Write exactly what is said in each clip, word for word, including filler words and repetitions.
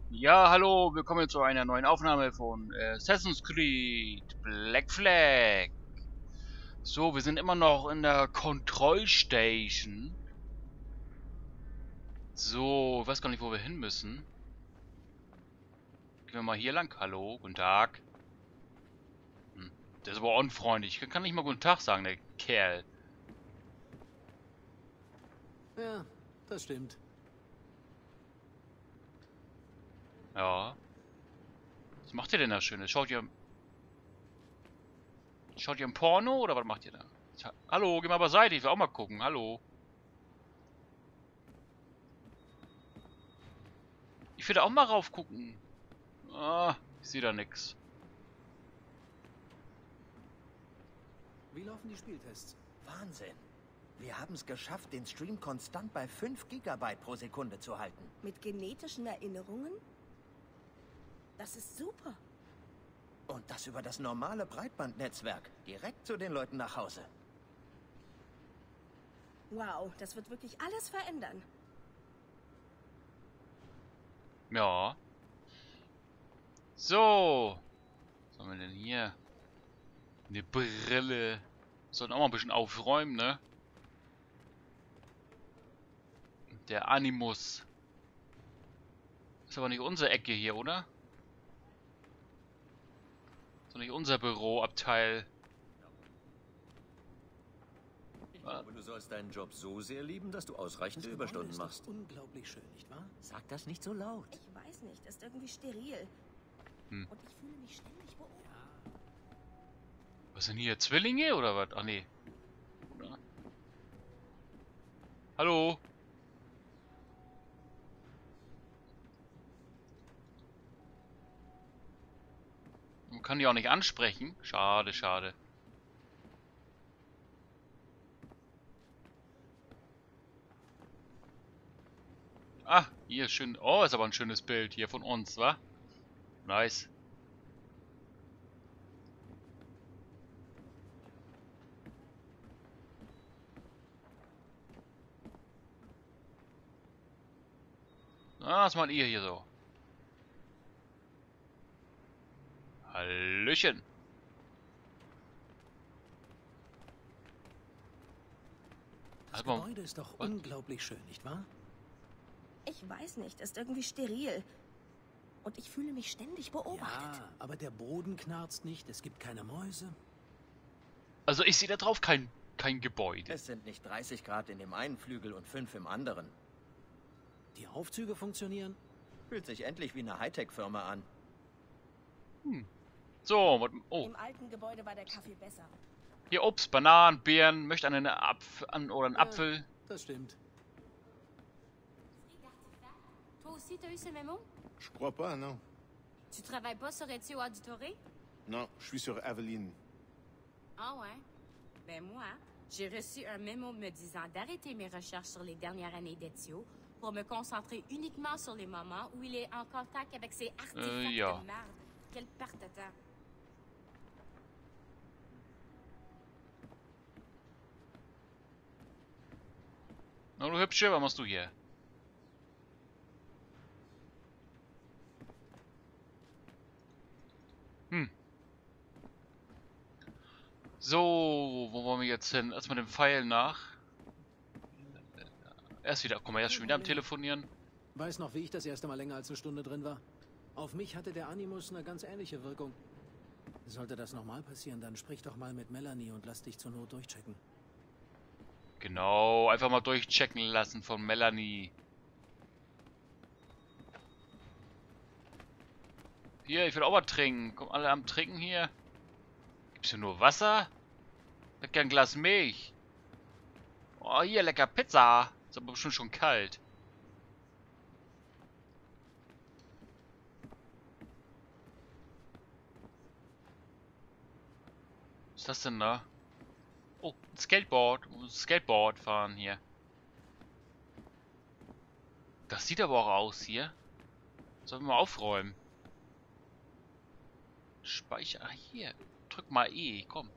Ja, hallo, willkommen zu einer neuen Aufnahme von äh, Assassin's Creed Black Flag. So, wir sind immer noch in der Kontrollstation. So, ich weiß gar nicht, wo wir hin müssen. Gehen wir mal hier lang. Hallo, guten Tag. Hm, der ist aber unfreundlich. Ich kann nicht mal guten Tag sagen, der Kerl. Ja, das stimmt. Ja. Was macht ihr denn da Schönes? Schaut ihr... Schaut ihr ein Porno oder was macht ihr da? Hallo, geh mal beiseite, ich will auch mal gucken. Hallo. Ich will da auch mal rauf gucken. Ah, ich sehe da nix. Wie laufen die Spieltests? Wahnsinn. Wir haben es geschafft, den Stream konstant bei fünf Gigabyte pro Sekunde zu halten. Mit genetischen Erinnerungen? Das ist super. Und das über das normale Breitbandnetzwerk. Direkt zu den Leuten nach Hause. Wow, das wird wirklich alles verändern. Ja. So. Was haben wir denn hier? Eine Brille. Sollten auch mal ein bisschen aufräumen, ne? Der Animus. Ist aber nicht unsere Ecke hier, oder? Ist doch nicht unser Büroabteil. Ich glaube, du sollst deinen Job so sehr lieben, dass du ausreichend Überstunden ist machst. doch unglaublich schön, nicht wahr? Sag das nicht so laut. Ich weiß nicht, ist irgendwie steril. Hm. Und ich fühle mich ständig beobachtet. Was sind hier? Zwillinge oder was? Ach nee. Oder? Hallo? Man kann die auch nicht ansprechen. Schade, schade. Ah, hier ist schön. Oh, ist aber ein schönes Bild hier von uns, wa? Nice. Ah, was macht ihr hier so? Hallöchen. Das Also, Gebäude ist doch was? unglaublich schön, nicht wahr? Ich weiß nicht, ist irgendwie steril. Und ich fühle mich ständig beobachtet. Ja, aber der Boden knarzt nicht, es gibt keine Mäuse. Also ich sehe da drauf kein, kein Gebäude. Es sind nicht dreißig Grad in dem einen Flügel und fünf im anderen. Die Aufzüge funktionieren. Fühlt sich endlich wie eine Hightech-Firma an. Hm. So, was, oh, Im alten Gebäude war der Kaffee besser. hier Obst, Bananen, Beeren, möchte einen Apf an, oder einen Ja. Apfel. Das stimmt. Toi aussi, t'as eu ce mémo? Je crois pas, non. Tu travailles pas sur Ezio Auditore? Non, je suis sur Aveline. Ah ouais? Ben moi, j'ai reçu un mémo me disant d'arrêter mes recherches sur les dernières années d'Ezio pour me concentrer uniquement sur les moments où il est en contact avec ces artefacts Euh, ja. de merde. Quelle perte de temps. Na du Hübsche, was machst du hier? Hm. So, wo wollen wir jetzt hin? Erstmal dem Pfeil nach. Erst wieder, guck mal, er ist schon wieder am Telefonieren. Weiß noch, wie ich das erste Mal länger als eine Stunde drin war? Auf mich hatte der Animus eine ganz ähnliche Wirkung. Sollte das nochmal passieren, dann sprich doch mal mit Melanie und lass dich zur Not durchchecken. Genau, einfach mal durchchecken lassen von Melanie. Hier, ich will auch mal trinken. Kommen alle am Trinken hier? Gibt's hier nur Wasser? Ich hätte gern ein Glas Milch. Oh, hier, lecker Pizza. Ist aber bestimmt schon kalt. Was ist das denn da? Oh, ein Skateboard. Ein Skateboard fahren hier. Das sieht aber auch aus hier. Sollen wir mal aufräumen? Speicher. Ah, hier. Drück mal E. Komm.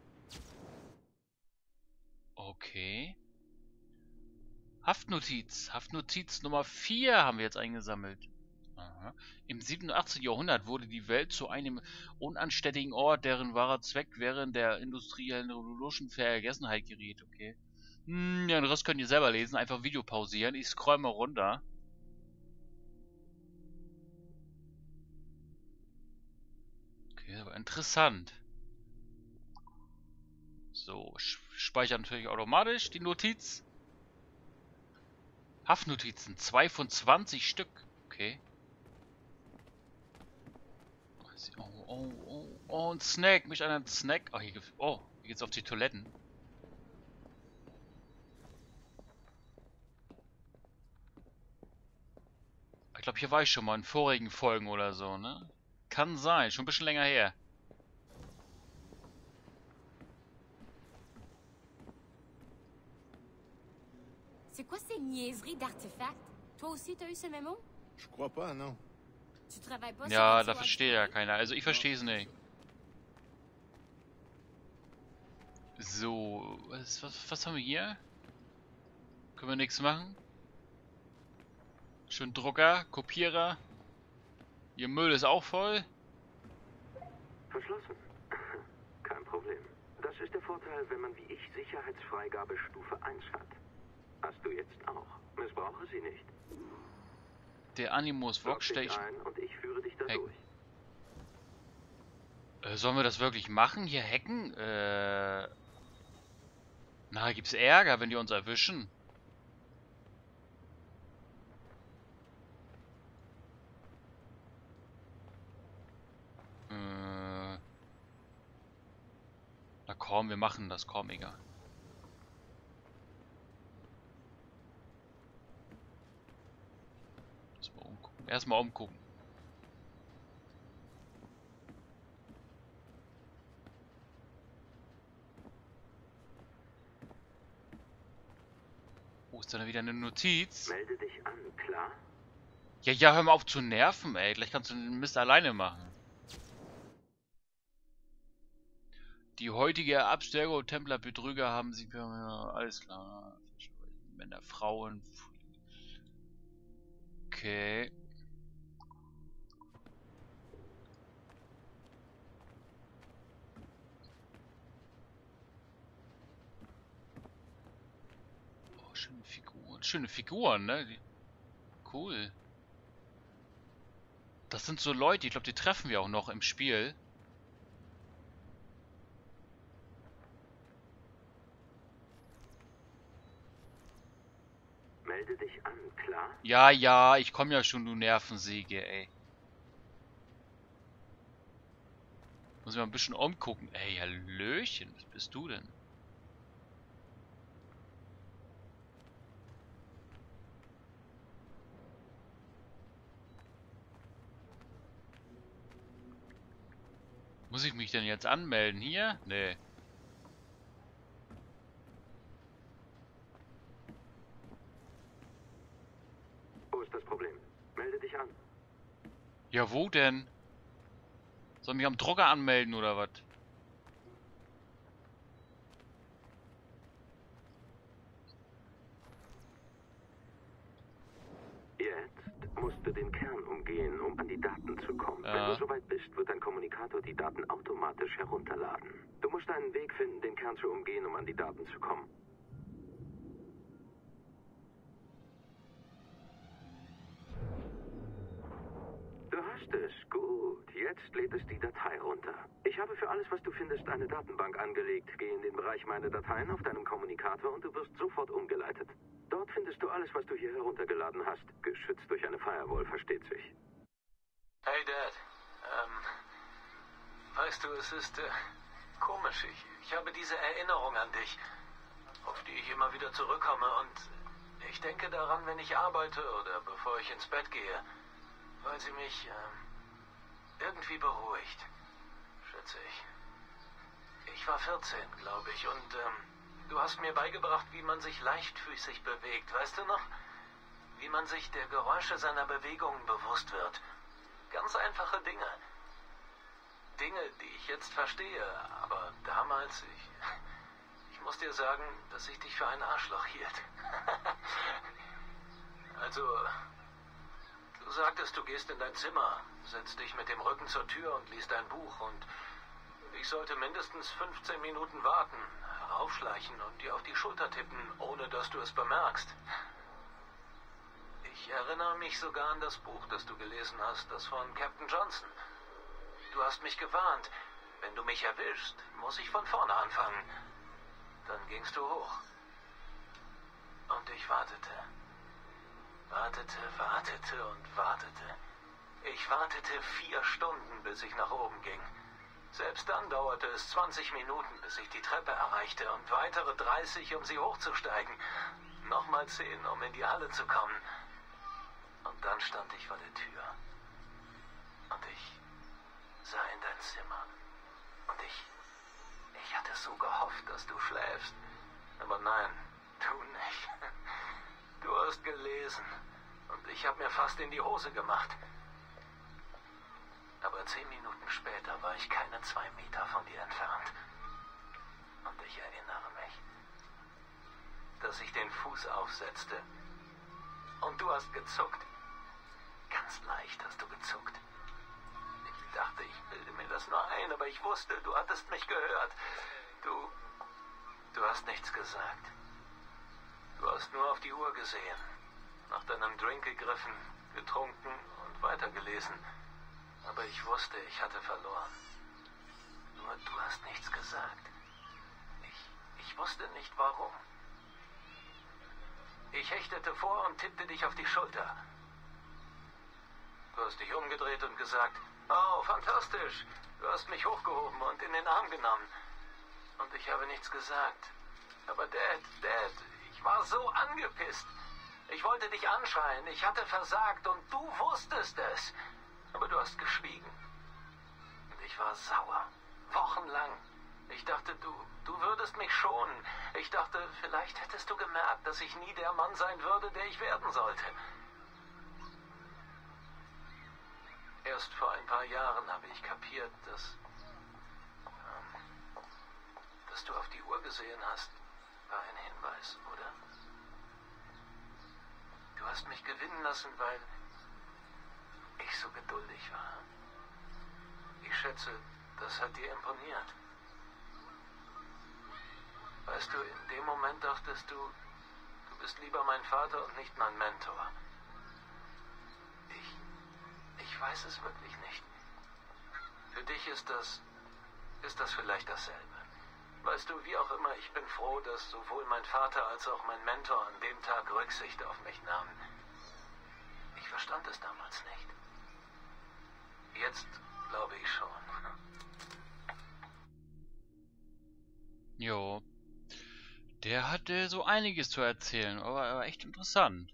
Okay. Haftnotiz. Haftnotiz Nummer vier haben wir jetzt eingesammelt. Aha. Im siebenundachtzigen Jahrhundert wurde die Welt zu einem unanständigen Ort, deren wahrer Zweck während der industriellen Revolution in Vergessenheit geriet. Okay. Hm, ja, den Rest könnt ihr selber lesen. Einfach Video pausieren. Ich scroll mal runter. Okay, aber interessant. So, speichert natürlich automatisch die Notiz. Haftnotizen, zwei von zwanzig Stück. Okay. Oh, oh, oh, oh, ein Snack. Mich an einen Snack. Oh, hier, gibt's, oh, hier geht's auf die Toiletten. Ich glaube, hier war ich schon mal in vorigen Folgen oder so, ne? Kann sein, schon ein bisschen länger her. C'est quoi ces niaiseries d'artefacts? Toi aussi, t'as eu ce mémo? Je crois pas, non. Tu travailles pas Ja, sur da versteht ja keiner. Also ich verstehe es nicht. So, was, was, was haben wir hier? Können wir nichts machen? Schön Drucker, Kopierer. Ihr Müll ist auch voll. Verschlossen. Kein Problem. Das ist der Vorteil, wenn man wie ich Sicherheitsfreigabe Stufe eins hat. Hast du jetzt auch. Missbrauche sie nicht. Der Animus Log Workstation. dich ein und ich führe dich da Hack. durch. Äh, sollen wir das wirklich machen? Hier hacken? Äh. Na, gibt's Ärger, wenn die uns erwischen. Äh. Na komm, wir machen das. Komm, egal. Erstmal umgucken. Erstmal umgucken. Oh, ist da wieder eine Notiz? Melde dich an, klar? Ja, ja, hör mal auf zu nerven, ey. Gleich kannst du den Mist alleine machen. Die heutige Abstergo-Templer-Betrüger haben sie... Ja, alles klar. Männer, Frauen... Okay. Oh, schöne Figuren. Schöne Figuren, ne? Die, cool. Das sind so Leute, ich glaube, die treffen wir auch noch im Spiel. Melde dich an, klar? Ja, ja, ich komme ja schon, du Nervensäge, ey. Muss ich mal ein bisschen umgucken. Ey, Hallöchen, was bist du denn? Muss ich mich denn jetzt anmelden hier? Nee. Wo ist das Problem? Melde dich an. Ja, wo denn? Soll mich am Drucker anmelden oder was? Jetzt musst du den Kern umgehen, um an die Daten zu kommen. Ja. Wenn du soweit bist, wird dein Kommunikator die Daten automatisch herunterladen. Du musst einen Weg finden, den Kern zu umgehen, um an die Daten zu kommen. Du hast es. Gut. Jetzt lädt es die Datei runter. Ich habe für alles, was du findest, eine Datenbank angelegt. Geh in den Bereich Meine Dateien auf deinem Kommunikator und du wirst sofort umgeleitet. Dort findest du alles, was du hier heruntergeladen hast. Geschützt durch eine Firewall, versteht sich. Hey Dad, ähm, weißt du, es ist äh, komisch. Ich, ich habe diese Erinnerung an dich, auf die ich immer wieder zurückkomme und ich denke daran, wenn ich arbeite oder bevor ich ins Bett gehe, weil sie mich ähm, irgendwie beruhigt, schätze ich. Ich war vierzehn, glaube ich, und ähm, du hast mir beigebracht, wie man sich leichtfüßig bewegt, weißt du noch? Wie man sich der Geräusche seiner Bewegungen bewusst wird. Ganz einfache Dinge. Dinge, die ich jetzt verstehe, aber damals, ich, ich muss dir sagen, dass ich dich für ein Arschloch hielt. Also, du Du sagtest, du gehst in dein Zimmer, setzt dich mit dem Rücken zur Tür und liest ein Buch und ich sollte mindestens fünfzehn Minuten warten, heraufschleichen und dir auf die Schulter tippen, ohne dass du es bemerkst. Ich erinnere mich sogar an das Buch, das du gelesen hast, das von Captain Johnson. Du hast mich gewarnt, wenn du mich erwischst, muss ich von vorne anfangen. Dann gingst du hoch. Und ich wartete. Wartete, wartete und wartete. Ich wartete vier Stunden, bis ich nach oben ging. Selbst dann dauerte es zwanzig Minuten, bis ich die Treppe erreichte und weitere dreißig, um sie hochzusteigen. Nochmal zehn, um in die Halle zu kommen. Und dann stand ich vor der Tür. Und ich sah in dein Zimmer. Und ich... Ich hatte so gehofft, dass du schläfst. Aber nein, du nicht. Du hast gelesen. Und ich habe mir fast in die Hose gemacht. Aber zehn Minuten später war ich keine zwei Meter von dir entfernt. Und ich erinnere mich, dass ich den Fuß aufsetzte. Und du hast gezuckt. Ganz leicht hast du gezuckt. Ich dachte, ich bilde mir das nur ein, aber ich wusste, du hattest mich gehört. Du... Du hast nichts gesagt. Du hast nur auf die Uhr gesehen, nach deinem Drink gegriffen, getrunken und weitergelesen. Aber ich wusste, ich hatte verloren. Nur du hast nichts gesagt. Ich, ich wusste nicht warum. Ich hechtete vor und tippte dich auf die Schulter. Du hast dich umgedreht und gesagt, oh, fantastisch. Du hast mich hochgehoben und in den Arm genommen. Und ich habe nichts gesagt. Aber Dad, Dad, ich war so angepisst. Ich wollte dich anschreien. Ich hatte versagt und du wusstest es. Aber du hast geschwiegen. Und ich war sauer. Wochenlang. Ich dachte, du, du würdest mich schonen. Ich dachte, vielleicht hättest du gemerkt, dass ich nie der Mann sein würde, der ich werden sollte. Erst vor ein paar Jahren habe ich kapiert, dass, ähm, dass du auf die Uhr gesehen hast, war ein Hinweis, oder? Du hast mich gewinnen lassen, weil ich so geduldig war. Ich schätze, das hat dir imponiert. Weißt du, in dem Moment dachtest du, du bist lieber mein Vater und nicht mein Mentor. Ich, ich weiß es wirklich nicht. Für dich ist das, ist das vielleicht dasselbe. Weißt du, wie auch immer, ich bin froh, dass sowohl mein Vater als auch mein Mentor an dem Tag Rücksicht auf mich nahmen. Ich verstand es damals nicht. Jetzt glaube ich schon. Jo. Der hatte so einiges zu erzählen, aber er war echt interessant.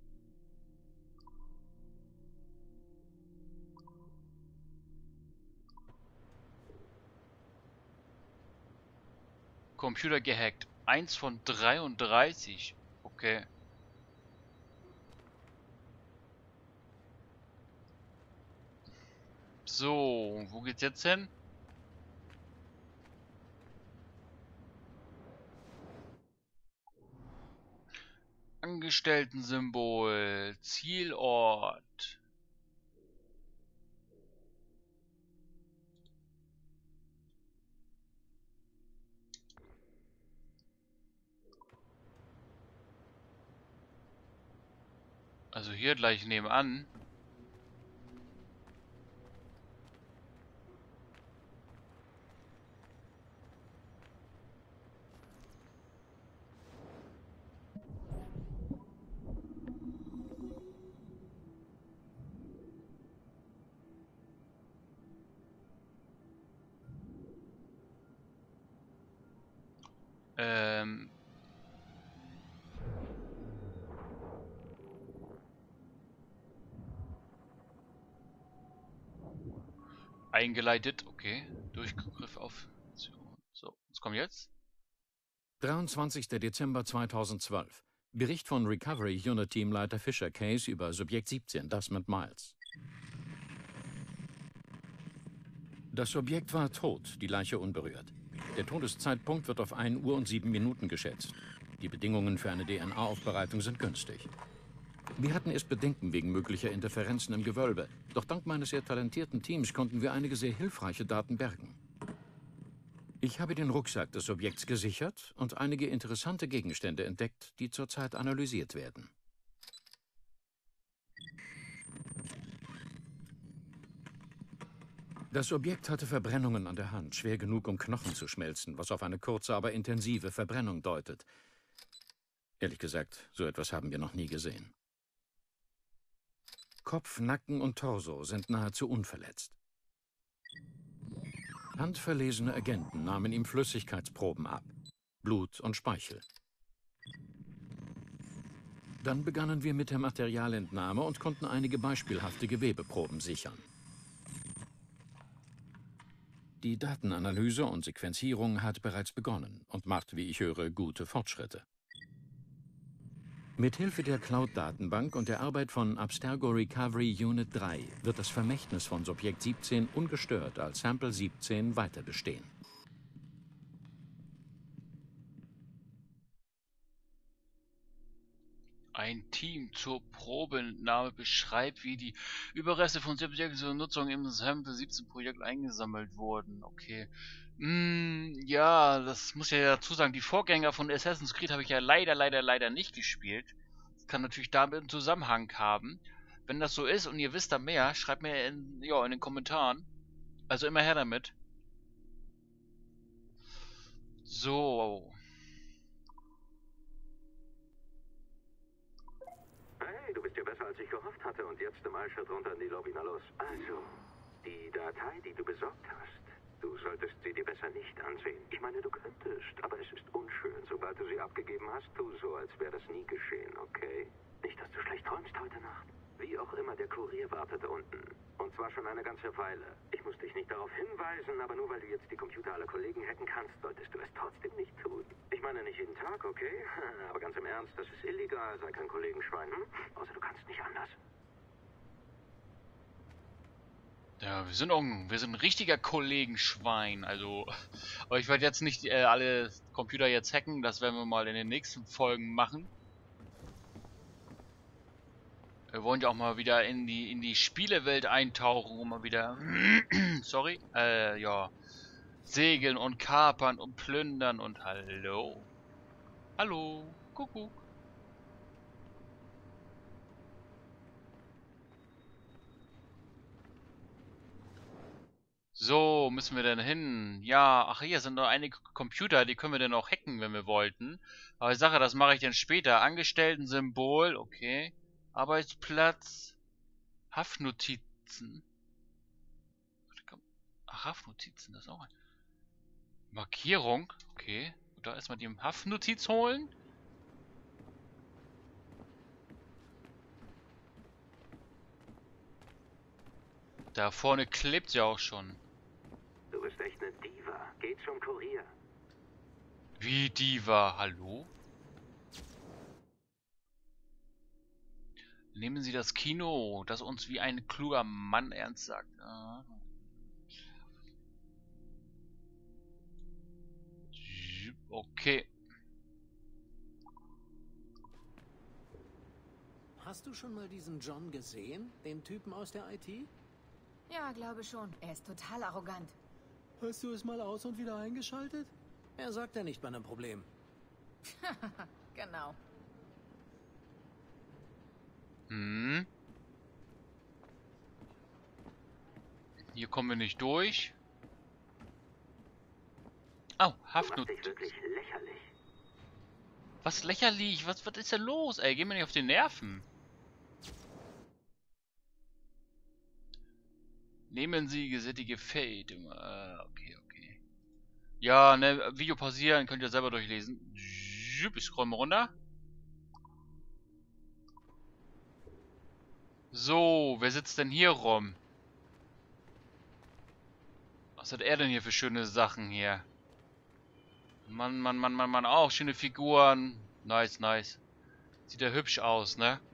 Computer gehackt. Eins von dreiunddreißig. Okay. So, wo geht's jetzt hin? Angestellten-Symbol. Zielort. Also hier gleich nebenan. Ähm... Eingeleitet, okay. Durchgriff auf... So, was kommt jetzt? dreiundzwanzigster Dezember zweitausendzwölf. Bericht von Recovery Unit Teamleiter Fisher Case über Subjekt siebzehn, Desmond Miles. Das Objekt war tot, die Leiche unberührt. Der Todeszeitpunkt wird auf ein Uhr und sieben Minuten geschätzt. Die Bedingungen für eine D N A-Aufbereitung sind günstig. Wir hatten erst Bedenken wegen möglicher Interferenzen im Gewölbe, doch dank meines sehr talentierten Teams konnten wir einige sehr hilfreiche Daten bergen. Ich habe den Rucksack des Objekts gesichert und einige interessante Gegenstände entdeckt, die zurzeit analysiert werden. Das Objekt hatte Verbrennungen an der Hand, schwer genug, um Knochen zu schmelzen, was auf eine kurze, aber intensive Verbrennung deutet. Ehrlich gesagt, so etwas haben wir noch nie gesehen. Kopf, Nacken und Torso sind nahezu unverletzt. Handverlesene Agenten nahmen ihm Flüssigkeitsproben ab, Blut und Speichel. Dann begannen wir mit der Materialentnahme und konnten einige beispielhafte Gewebeproben sichern. Die Datenanalyse und Sequenzierung hat bereits begonnen und macht, wie ich höre, gute Fortschritte. Mithilfe der Cloud-Datenbank und der Arbeit von Abstergo Recovery Unit drei wird das Vermächtnis von Subjekt siebzehn ungestört als Sample siebzehn weiter bestehen. Ein Team zur Probeentnahme beschreibt, wie die Überreste von Subjekten zur Nutzung im Sample siebzehn Projekt eingesammelt wurden. Okay. Mm, ja, das muss ich ja dazu sagen. Die Vorgänger von Assassin's Creed habe ich ja leider, leider, leider nicht gespielt. Das kann natürlich damit einen Zusammenhang haben. Wenn das so ist und ihr wisst da mehr, schreibt mir in, ja, in den Kommentaren. Also immer her damit. So. Hey, du bist ja besser, als ich gehofft hatte. Und jetzt im Eilschritt runter in die Lobby. Na los. Also, die Datei, die du besorgt hast. Du solltest sie dir besser nicht ansehen. Ich meine, du könntest, aber es ist unschön. Sobald du sie abgegeben hast, tu so, als wäre das nie geschehen, okay? Nicht, dass du schlecht träumst heute Nacht. Wie auch immer, der Kurier wartet unten. Und zwar schon eine ganze Weile. Ich muss dich nicht darauf hinweisen, aber nur weil du jetzt die Computer aller Kollegen hacken kannst, solltest du es trotzdem nicht tun. Ich meine nicht jeden Tag, okay? Aber ganz im Ernst, das ist illegal, sei kein Kollegenschwein, hm? Außer du kannst nicht anders. Ja, wir sind auch ein, wir sind ein richtiger Kollegenschwein, also, aber ich werde jetzt nicht äh, alle Computer jetzt hacken, das werden wir mal in den nächsten Folgen machen. Wir wollen ja auch mal wieder in die in die Spielewelt eintauchen, um mal wieder, sorry, äh, ja, segeln und kapern und plündern und hallo, hallo, Kuckuck. So, müssen wir denn hin? Ja, ach, hier sind noch einige Computer, die können wir dann auch hacken, wenn wir wollten. Aber ich sage, das mache ich dann später. Angestellten-Symbol, okay. Arbeitsplatz. Haftnotizen. Ach, Haftnotizen, das ist auch ein... Markierung, okay. Da erstmal die Haftnotiz holen. Da vorne klebt ja auch schon. Du bist echt eine Diva. Geh zum Kurier. Wie Diva? Hallo? Nehmen Sie das Kino, das uns wie ein kluger Mann ernst sagt. Okay. Hast du schon mal diesen John gesehen? Den Typen aus der I T? Ja, glaube schon. Er ist total arrogant. Hast du es mal aus und wieder eingeschaltet? Er sagt ja nicht bei einem Problem. Genau. Hm. Hier kommen wir nicht durch. Oh, Haftnotiz. Wirklich lächerlich. Was lächerlich? Was, was ist denn los, ey? Geh mir nicht auf die Nerven. Nehmen Sie gesättige Fade. Äh, okay, okay. Ja, ne, Video pausieren, könnt ihr selber durchlesen. Ich scroll mal runter. So, wer sitzt denn hier rum? Was hat er denn hier für schöne Sachen hier? Mann, Mann, Mann, Mann, Mann, auch schöne Figuren. Nice, nice. Sieht ja hübsch aus, ne?